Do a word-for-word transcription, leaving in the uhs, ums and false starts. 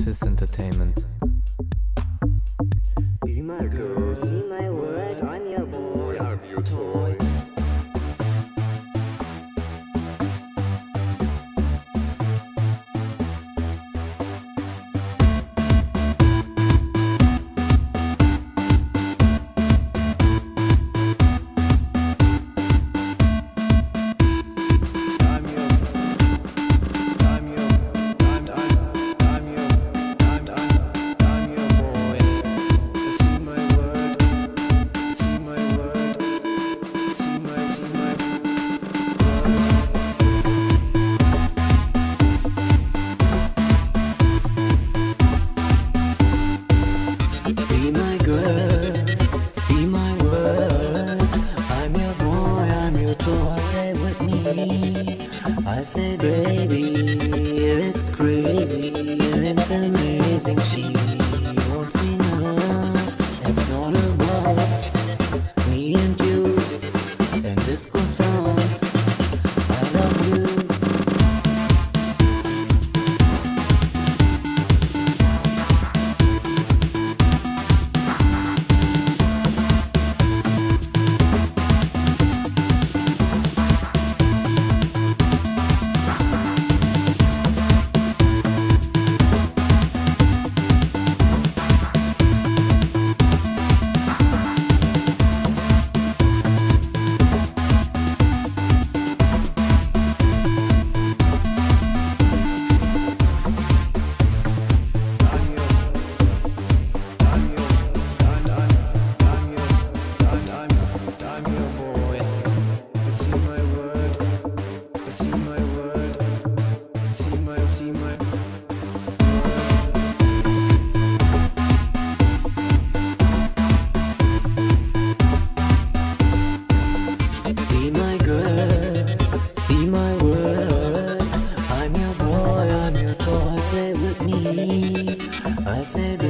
PhysEntertainment. Be my girl, see my word, I'm your boy, I'm your toy. Be my girl, see my word, I'm your boy, I'm your toy, play with me. I say baby, it's crazy, it's amazing, she won't see now. It's all about me and you, and this goes on, I love you. Be my girl, see my word, I'm your boy, I'm your toy, play with me. I say